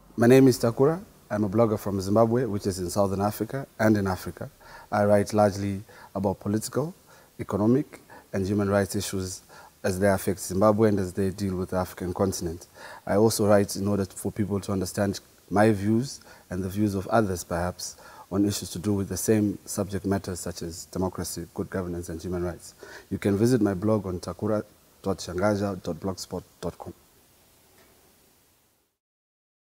My name is Takura. I'm a blogger from Zimbabwe, which is in Southern Africa and in Africa. I write largely about political, economic, and human rights issues as they affect Zimbabwe and as they deal with the African continent. I also write in order for people to understand my views and the views of others, perhaps, on issues to do with the same subject matters such as democracy, good governance, and human rights. You can visit my blog on takura.zhangazha.blogspot.com.